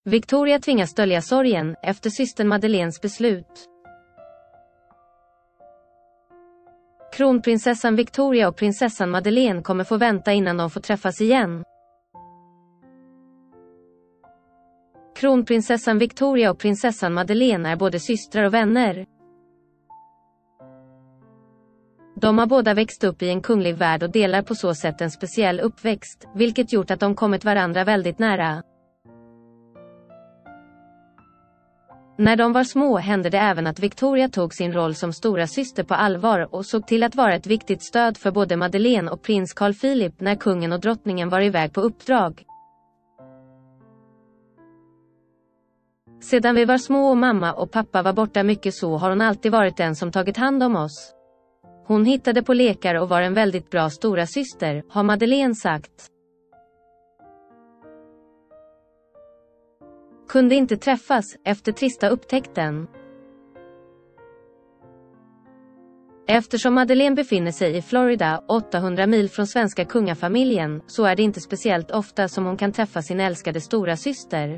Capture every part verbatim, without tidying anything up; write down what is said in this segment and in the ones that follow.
Victoria tvingas dölja sorgen efter systern Madeleines beslut. Kronprinsessan Victoria och prinsessan Madeleine kommer få vänta innan de får träffas igen. Kronprinsessan Victoria och prinsessan Madeleine är både systrar och vänner. De har båda växt upp i en kunglig värld och delar på så sätt en speciell uppväxt, vilket gjort att de kommit varandra väldigt nära. När de var små hände det även att Victoria tog sin roll som stora syster på allvar och såg till att vara ett viktigt stöd för både Madeleine och prins Carl Philip när kungen och drottningen var iväg på uppdrag. Sedan vi var små och mamma och pappa var borta mycket så har hon alltid varit den som tagit hand om oss. Hon hittade på lekar och var en väldigt bra stora syster, har Madeleine sagt. Kunde inte träffas efter trista upptäckten. Eftersom Madeleine befinner sig i Florida, åttahundra mil från svenska kungafamiljen, så är det inte speciellt ofta som hon kan träffa sin älskade stora syster.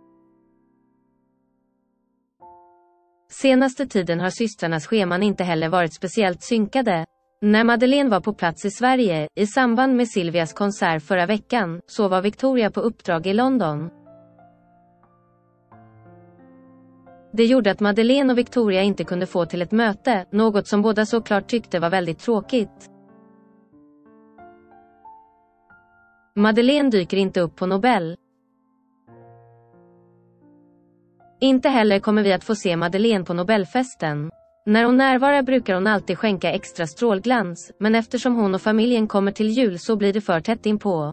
Senaste tiden har systrarnas scheman inte heller varit speciellt synkade. När Madeleine var på plats i Sverige, i samband med Silvias konsert förra veckan, så var Victoria på uppdrag i London. Det gjorde att Madeleine och Victoria inte kunde få till ett möte, något som båda såklart tyckte var väldigt tråkigt. Madeleine dyker inte upp på Nobel. Inte heller kommer vi att få se Madeleine på Nobelfesten. När hon närvarar brukar hon alltid skänka extra strålglans, men eftersom hon och familjen kommer till jul så blir det för tätt inpå.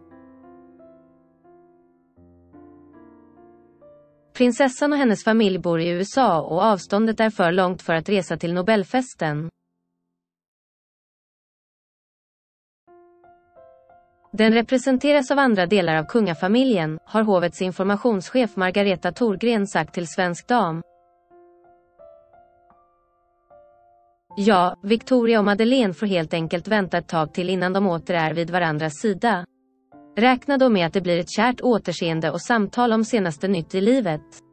Prinsessan och hennes familj bor i U S A och avståndet är för långt för att resa till Nobelfesten. Den representeras av andra delar av kungafamiljen, har hovets informationschef Margareta Thorgren sagt till Svensk Dam. Ja, Victoria och Madeleine får helt enkelt vänta ett tag till innan de åter är vid varandras sida. Räkna då med att det blir ett kärt återseende och samtal om senaste nytt i livet.